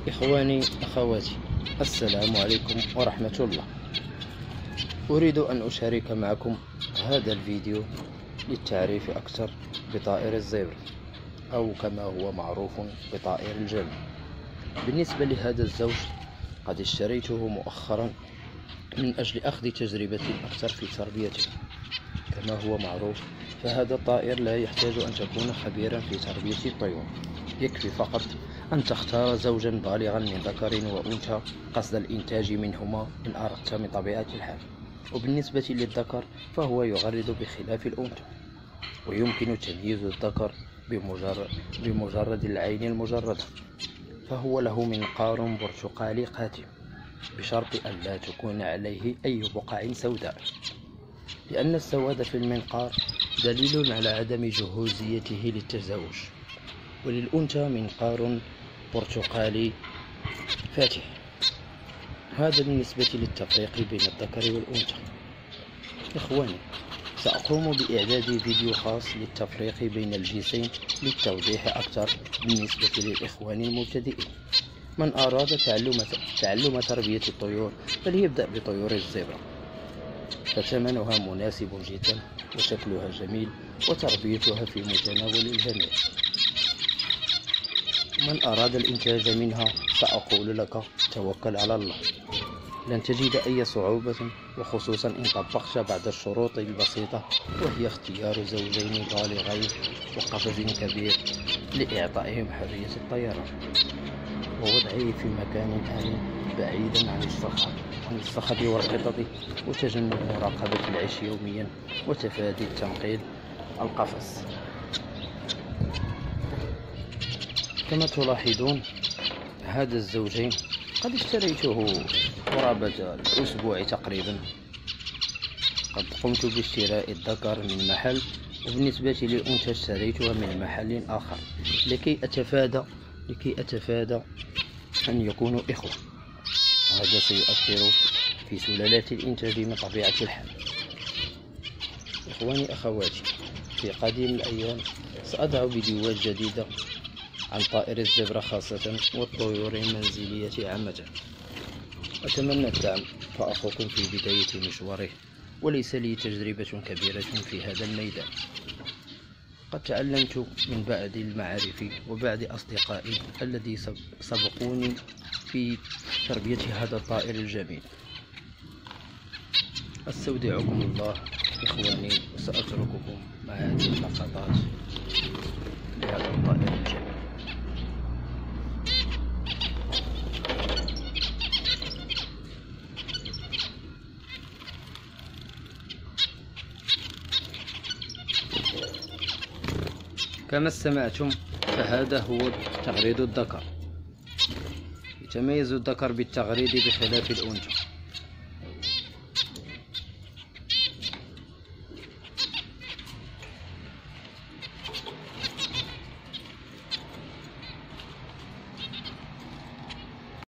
إخواني أخواتي، السلام عليكم ورحمة الله. أريد أن أشارك معكم هذا الفيديو للتعريف أكثر بطائر الزبرة، أو كما هو معروف بطائر الجمل. بالنسبة لهذا الزوج قد اشتريته مؤخرا من أجل أخذ تجربة أكثر في تربيته. كما هو معروف فهذا الطائر لا يحتاج أن تكون خبيرا في تربية الطيور، يكفي فقط أن تختار زوجا بالغا من ذكر وأنثى قصد الإنتاج منهما إن أردت من طبيعة الحال. وبالنسبة للذكر فهو يغرد بخلاف الأنثى، ويمكن تمييز الذكر بمجرد العين المجردة، فهو له منقار برتقالي قاتم بشرط أن لا تكون عليه أي بقع سوداء، لأن السواد في المنقار دليل على عدم جهوزيته للتزاوج. وللأنثى منقار برتقالي فاتح. هذا بالنسبة للتفريق بين الذكر والأنثى. إخواني، سأقوم بإعداد فيديو خاص للتفريق بين الجنسين للتوضيح أكثر بالنسبة للإخوان المبتدئين. من أراد تعلم تربية الطيور فليبدأ بطيور الزبرة، فثمنها مناسب جدا وشكلها جميل وتربيتها في متناول الجميع. من أراد الإنتاج منها سأقول لك توكل على الله، لن تجد أي صعوبة، وخصوصا إن طبقت بعض الشروط البسيطة، وهي اختيار زوجين بالغين وقفز كبير لإعطائهم حرية الطيران، ووضعه في مكان آمن بعيدا عن الصخب والقطط، وتجنب مراقبة العيش يوميا وتفادي التنقيل القفص. كما تلاحظون هذا الزوجين قد اشتريته قرابة الأسبوع تقريبا. قد قمت باشتراء الذكر من محل، وبالنسبة للأنثى اشتريتها من محل آخر لكي أتفادى أن يكونوا إخوة. هذا سيؤثر في سلالات الإنتاج من طبيعة الحال. إخواني أخواتي، في قادم الأيام سأضع فيديوهات جديدة عن طائر الزبرة خاصة والطيور المنزلية عامة. أتمنى الدعم، فأخوكم في بداية مشواره، وليس لي تجربة كبيرة في هذا الميدان. قد تعلمت من بعض المعارف وبعض أصدقائي الذي سبقوني في تربية هذا الطائر الجميل. أستودعكم الله إخواني، وسأترككم مع هذه اللقطات لهذا الطائر الجميل. كما استمعتم فهذا هو تغريد الذكر. يتميز الذكر بالتغريد بخلاف الأنثى،